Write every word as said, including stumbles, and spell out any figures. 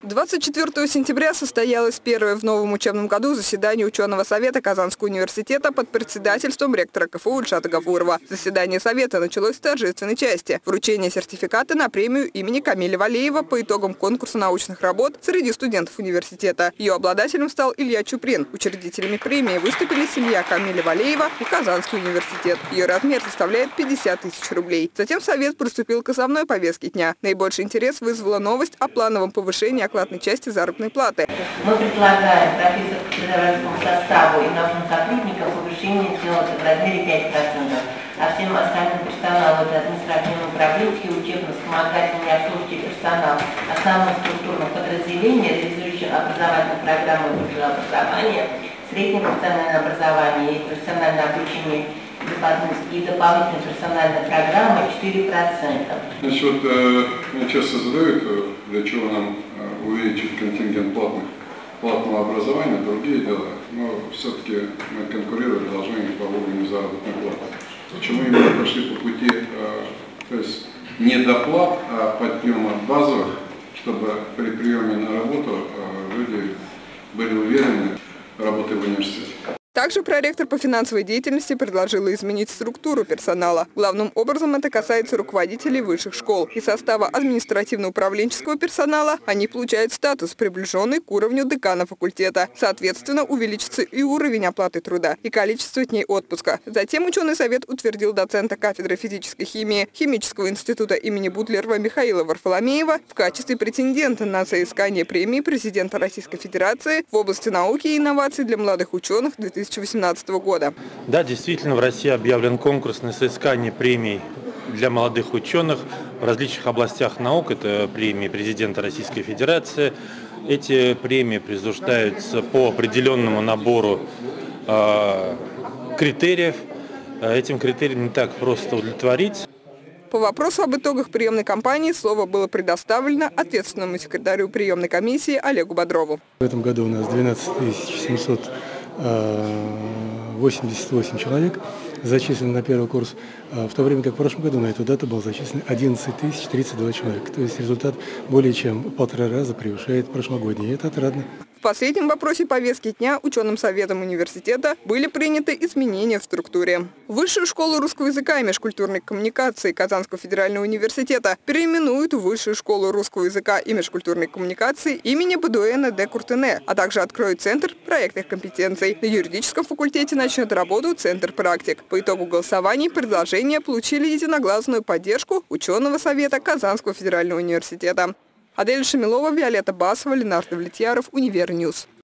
двадцать четвёртого сентября состоялось первое в новом учебном году заседание ученого совета Казанского университета под председательством ректора КФУ Ильшата Гафурова. Заседание совета началось с торжественной части – вручения сертификата на премию имени Камиля Валеева по итогам конкурса научных работ среди студентов университета. Ее обладателем стал Илья Чуприн. Учредителями премии выступили семья Камиля Валеева и Казанский университет. Ее размер составляет пятьдесят тысяч рублей. Затем совет приступил к основной повестке дня. Наибольший интерес вызвала новость о плановом повышении окладной части заработной платы. Мы предлагаем профессору-преподавательскому составу и научным сотрудникам повышение сделать в размере пять процентов, а всем остальным персоналу, это административно-управленческий, учебно-вспомогательный, обслуживающий персонал основных структурных подразделений, реализующих образовательную программу высшего образования, среднее профессиональное образование и профессиональное обучение и дополнительная персональная программа четыре процента. Значит, вот э, меня часто задают, для чего нам э, увеличить контингент платных, платного образования, другие дела. Но все-таки мы конкурировать должны по уровню заработной платы. Почему именно пошли по пути, э, то есть не доплат, а подъема базовых, чтобы при приеме на работу э, люди были уверены работой в университете. Также проректор по финансовой деятельности предложила изменить структуру персонала. Главным образом это касается руководителей высших школ. Из состава административно-управленческого персонала они получают статус, приближенный к уровню декана факультета. Соответственно, увеличится и уровень оплаты труда, и количество дней отпуска. Затем ученый совет утвердил доцента кафедры физической химии Химического института имени Бутлерова Михаила Варфоломеева в качестве претендента на соискание премии президента Российской Федерации в области науки и инноваций для молодых ученых две тысячи восемнадцатого года. Да, действительно, в России объявлен конкурс на соискание премий для молодых ученых в различных областях наук. Это премии президента Российской Федерации. Эти премии присуждаются по определенному набору э, критериев. Этим критериям не так просто удовлетворить. По вопросу об итогах приемной кампании слово было предоставлено ответственному секретарю приемной комиссии Олегу Бодрову. В этом году у нас двенадцать тысяч семьсот восемьдесят восемь человек зачислены на первый курс, в то время как в прошлом году на эту дату было зачислено одиннадцать тысяч тридцать два человека. То есть результат более чем в полтора раза превышает прошлогодний, и это отрадно. В последнем вопросе повестки дня ученым советом университета были приняты изменения в структуре. Высшую школу русского языка и межкультурной коммуникации Казанского федерального университета переименуют в Высшую школу русского языка и межкультурной коммуникации имени Бадуэна де Куртене, а также откроют Центр проектных компетенций. На юридическом факультете начнет работу Центр практик. По итогу голосований предложения получили единогласную поддержку ученого совета Казанского федерального университета. Адель Шамилова, Виолетта Басова, Ленардо Влетьяров, Универньюз.